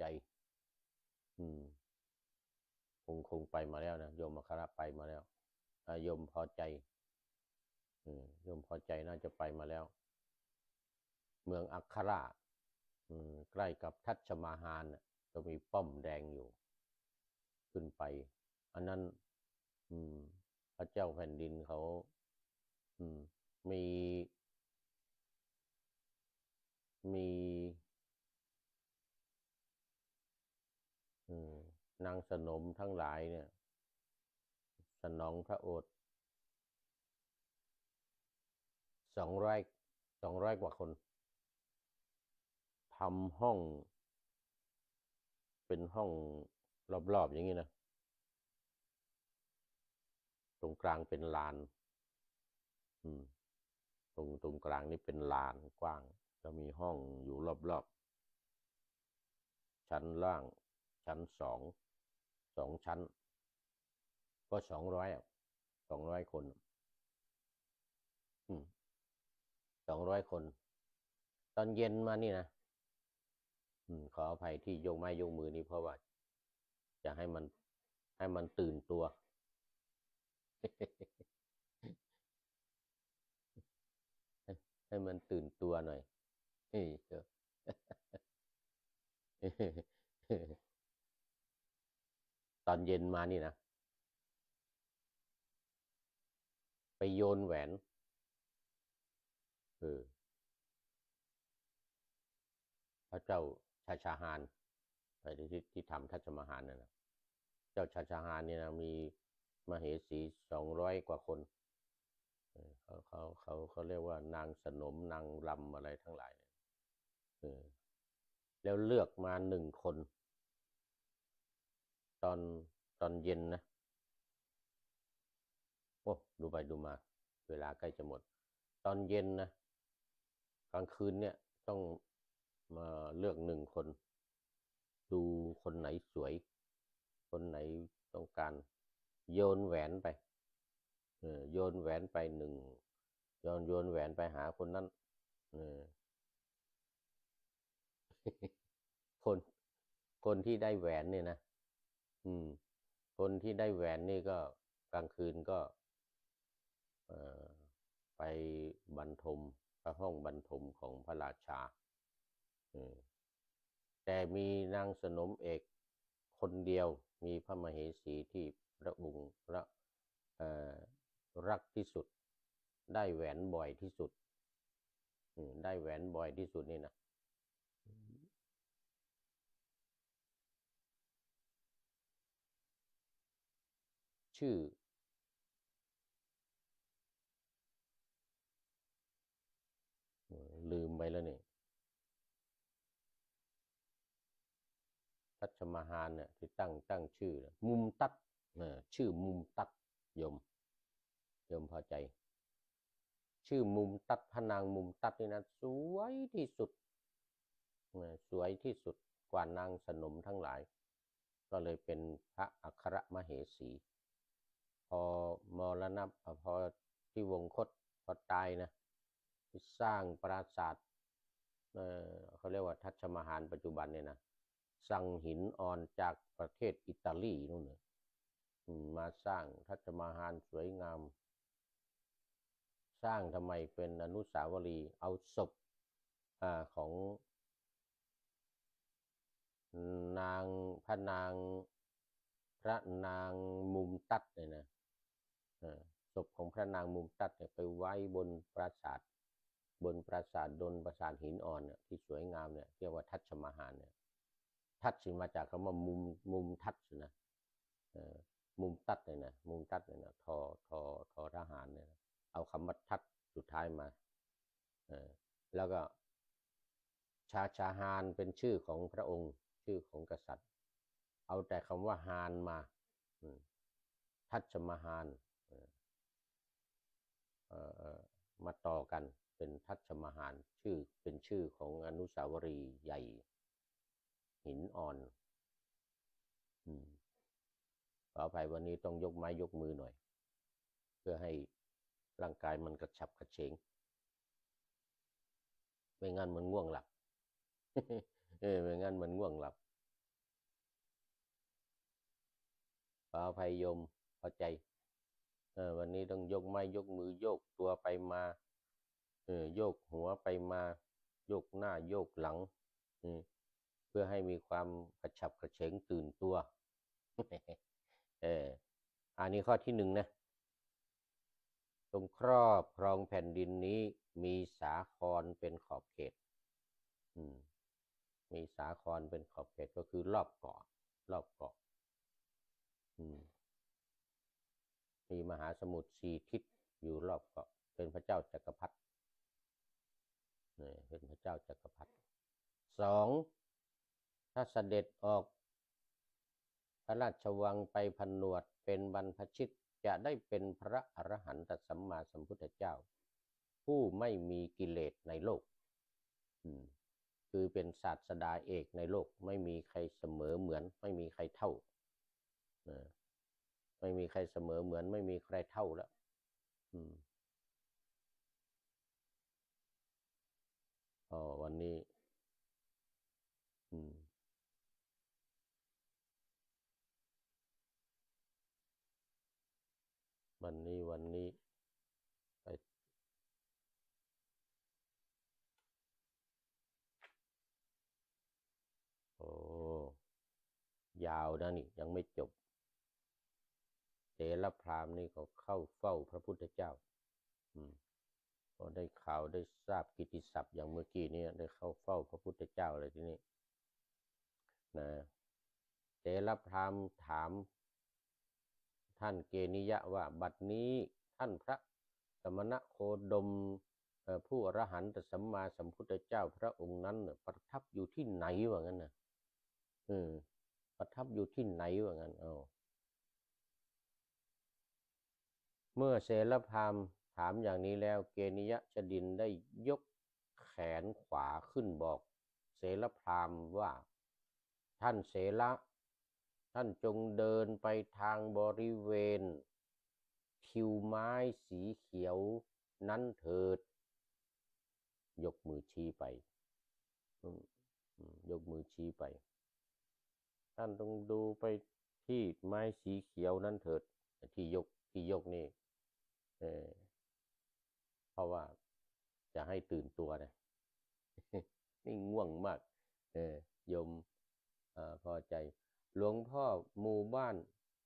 คงไปมาแล้วนะยมอัคระไปมาแล้วยมพอใจยมพอใจน่าจะไปมาแล้วเมืองอัคระใกล้กับทัชมาฮาลก็มีป้อมแดงอยู่ขึ้นไปอันนั้นพระเจ้าแผ่นดินเขามีมีนางสนมทั้งหลายเนี่ยสนองพระโอษฐ์200กว่าคนทำห้องเป็นห้องรอบๆอย่างนี้นะตรงกลางเป็นลานตรงกลางนี่เป็นลานกว้างก็มีห้องอยู่รอบๆชั้นล่างชั้น2ชั้นก็200คน200คนตอนเย็นมานี่นะขออภัยที่ยกไม้ยกมือนี้เพราะว่าจะให้มันตื่นตัวให้มันตื่นตัวหน่อยตอนเย็นมานี่นะไปโยนแหวนพระเจ้าชาฮานไปที่ทำทัชมาฮาลนั่นนะเจ้าชาฮานเนี่ยนะมีมเหสี200กว่าคนเขาเรียกว่านางสนมนางรำอะไรทั้งหลายเนี่ยแล้วเลือกมา1 คนตอนเย็นนะโอ้ดูไปดูมาเวลาใกล้จะหมดตอนเย็นนะกลางคืนเนี่ยต้องมาเลือก1 คนดูคนไหนสวยคนไหนต้องการโยนแหวนไปโยนแหวนไปโยนแหวนไปหาคนนั้นคนคนที่ได้แหวนเนี่ยนะคนที่ได้แหวนนี่ก็กลางคืนก็ไปบรรทมพระห้องบรรทมของพระราชาแต่มีนางสนมเอกคนเดียวมีพระมเหสีที่พระองค์รักที่สุดได้แหวนบ่อยที่สุดได้แหวนบ่อยที่สุดนี่นะชื่อลืมไปแล้วนี่ทัชมาฮาลเนี่ยที่ตั้งชื่อมุมตัดชื่อมุมตัดยมพอใจชื่อมุมตัดพระนางมุมตัดนี่นะสวยที่สุดสวยที่สุดกว่านางสนมทั้งหลายก็เลยเป็นพระอัครมเหสีพอมรณะพอที่วงคตพอตายนะสร้างปราสาทเขาเรียกว่าทัชมาฮาลปัจจุบันเนี่ยนะสั่งหินอ่อนจากประเทศอิตาลีนู่นเลยมาสร้างทัชมาฮาลสวยงามสร้างทำไมเป็นอนุสาวรีย์เอาศพของนางพระนางมุมตัดเนี่ยนะศพของพระนางมุมตัดเนี่ยไปไว้บนปราสาทปราสาทหินอ่อนเนี่ยที่สวยงามเนี่ยเรียกว่าทัชมาฮาลเนี่ยทัชมาจากคำว่ามุมทัชนะมุมตัดเลยนะมุมตัดเลยนะทอทหารเนี่ยนะเอาคำว่าทัดสุดท้ายมาแล้วก็ชาฮานเป็นชื่อของพระองค์ชื่อของกษัตริย์เอาแต่คำว่าฮานมาทัชมาฮานมาต่อกันเป็นทัชมาฮานชื่อเป็นชื่อของอนุสาวรีย์ใหญ่หินอ่อนขออภัยวันนี้ต้องยกไม้ยกมือหน่อยเพื่อให้ร่างกายมันกระฉับกระเฉงไม่งั้นมันง่วงหลับไม่งั้นมันง่วงหลับขออภัยโยมเข้าใจวันนี้ต้องยกไม้ยกมือโยกตัวไปมาโยกหัวไปมาโยกหน้าโยกหลังเพื่อให้มีความกระฉับกระเฉงตื่นตัวอันนี้ข้อที่หนึ่งนะทรงครอบครองแผ่นดินนี้มีสาครเป็นขอบเขตมีสาครเป็นขอบเขตก็คือรอบเกาะมีมหาสมุทรสี่ทิศอยู่รอบเกาะเป็นพระเจ้าจักรพรรดิเป็นพระเจ้าจักรพรรดิสองถ้าเสด็จออกพระราชวังไปผนวดเป็นบรรพชิตจะได้เป็นพระอรหันตสัมมาสัมพุทธเจ้าผู้ไม่มีกิเลสในโลกคือเป็นศาสดาเอกในโลกไม่มีใครเสมอเหมือนไม่มีใครเท่าไม่มีใครเสมอเหมือนไม่มีใครเท่าแล้ววันนี้วันนี้ไปโอ้ยาวนะนี่ยังไม่จบเถรพราหมณ์นี่เขาเข้าเฝ้าพระพุทธเจ้าพอได้ข่าวได้ทราบกิตติศัพท์อย่างเมื่อกี้นี้ได้เข้าเฝ้าพระพุทธเจ้าเลยที่นี่นะเถรพราหมณ์ถามท่านเกณิยะว่าบัดนี้ท่านพระสมณโคดมผู้อรหันตสัมมาสัมพุทธเจ้าพระองค์นั้นประทับอยู่ที่ไหนว่างั้นนะประทับอยู่ที่ไหนว่างั้นเมื่อเสรพราหมณ์ถามอย่างนี้แล้วเกณิยะชดินได้ยกแขนขวาขึ้นบอกเสรพราหมณ์ว่าท่านเสระท่านจงเดินไปทางบริเวณทิวไม้สีเขียวนั้นเถิดยกมือชี้ไปยกมือชี้ไปท่านต้องดูไปที่ไม้สีเขียวนั้นเถิดที่ยกนี่เพราะว่าจะให้ตื่นตัวนะนี่ง่วงมากโยมพอใจหลวงพ่อหมู่บ้าน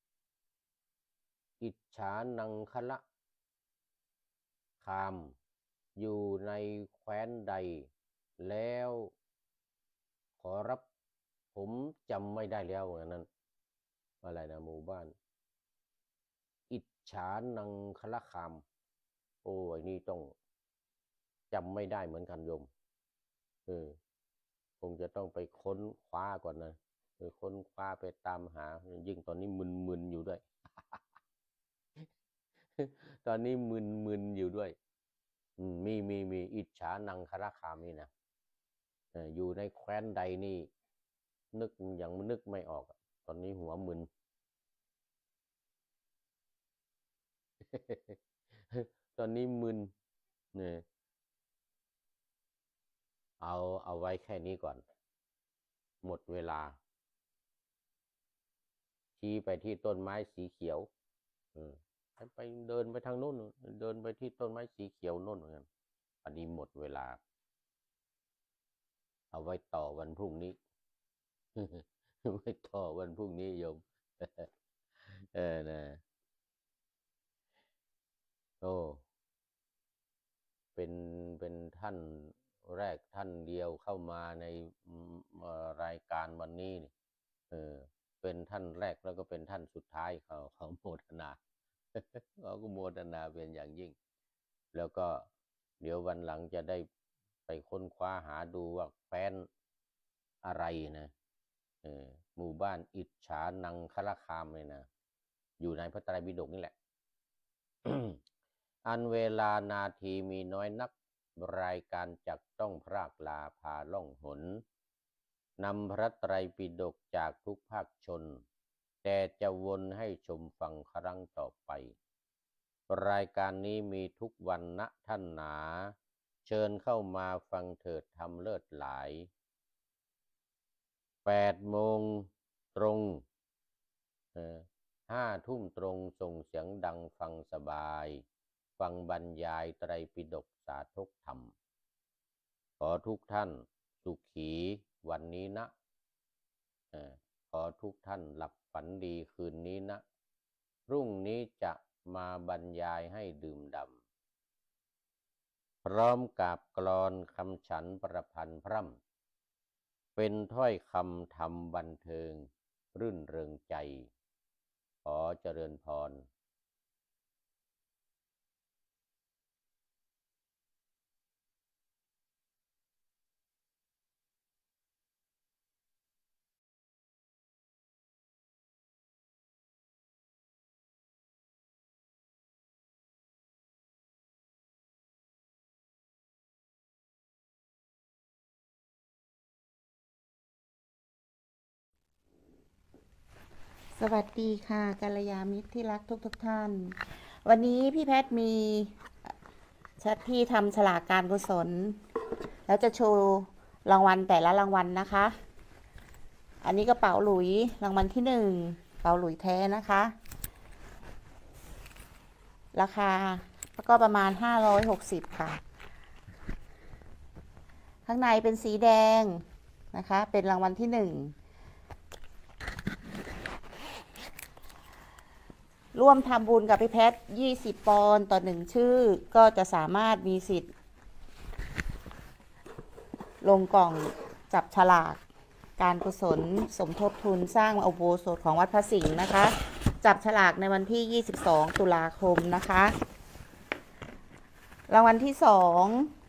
อิจฉานังคละคามอยู่ในแคว้นใดแล้วขอรับผมจำไม่ได้แล้วอย่างนั้นอะไรนะหมู่บ้านอิจฉานังคละคามโอ้ยนี่ต้องจำไม่ได้เหมือนกันโยมคงจะต้องไปค้นคว้าก่อนนะไปค้นคว้าไปตามหายิ่งตอนนี้มึนๆอยู่ด้วย ตอนนี้มึนอยู่ด้วยมีอิจฉานังคราคามนี่นะอยู่ในแคว้นใดนี่นึกยังนึกไม่ออกตอนนี้หัวมึน ตอนนี้มึนเนี่ยเอาไว้แค่นี้ก่อนหมดเวลาชี้ไปที่ต้นไม้สีเขียวไปเดินไปทางโน้นเดินไปที่ต้นไม้สีเขียวโน้นเหมือนกันอันนี้หมดเวลาเอาไว้ต่อวันพรุ่งนี้ไว้ต่อวันพรุ่งนี้โยมนะโอ้เป็นท่านแรกท่านเดียวเข้ามาในรายการวันนี้เป็นท่านแรกแล้วก็เป็นท่านสุดท้ายเขาโมทนา เขาก็โมทนาเป็นอย่างยิ่งแล้วก็เดี๋ยววันหลังจะได้ไปค้นคว้าหาดูว่าแคว้นอะไรนะหมู่บ้านอิจฉานังคละคามเลยนะอยู่ในพระไตรปิฎกนี่แหละ อันเวลานาทีมีน้อยนักรายการจักต้องพรากลาพาล่องหนนำพระไตรปิฎกจากทุกภาคชนแต่จะวนให้ชมฟังครั้งต่อไปรายการนี้มีทุกวันนะท่านหนาเชิญเข้ามาฟังเถิดทำเลิศหลาย8 โมงตรง5 ทุ่มตรงส่งเสียงดังฟังสบายฟังบรรยายไตรปิฎกสาธกธรรมขอทุกท่านสุขีวันนี้นะขอทุกท่านหลับฝันดีคืนนี้นะพรุ่งนี้จะมาบรรยายให้ดื่มด่ำพร้อมกับกลอนคำฉันประพันธ์พร่ำเป็นถ้อยคำธรรมบันเทิงรื่นเริงใจขอเจริญพรสวัสดีค่ะกัลยาณมิตรที่รักทุกท่านวันนี้พี่แพทย์มีที่ทำฉลากการกุศลแล้วจะโชว์รางวัลแต่ละรางวัลนะคะ อันนี้กระเป๋าหลุยรางวัลที่1กระเป๋าหลุยแท้นะคะราคาก็ประมาณ560ค่ะข้างในเป็นสีแดงนะคะเป็นรางวัลที่1ร่วมทำบุญกับพี่แพทย์20 ปอนด์ต่อ1ชื่อก็จะสามารถมีสิทธิ์ลงกล่องจับฉลากการกุศลสมทบทุนสร้างอุโบสถของวัดพระสิงห์นะคะจับฉลากในวันที่22 ตุลาคมนะคะรางวัลที่2